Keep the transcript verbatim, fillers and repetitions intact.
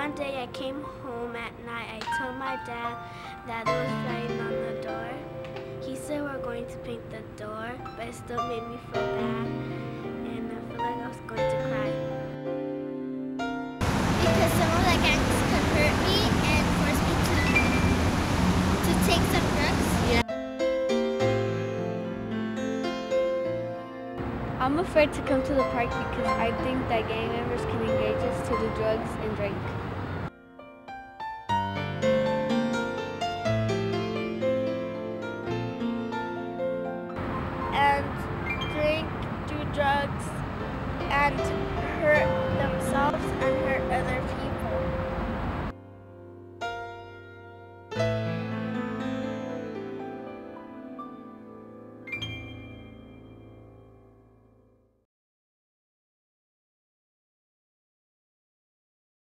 one day I came home at night. I told my dad that there was writing on the door. He said we're going to paint the door, but it still made me feel bad, and I feel like I was going to cry. Because some of the gangs could hurt me and force me to, to take some drugs. Yeah. I'm afraid to come to the park because I think that gang members can engage us to do drugs and drink. And drink, do drugs, and hurt themselves and hurt other people.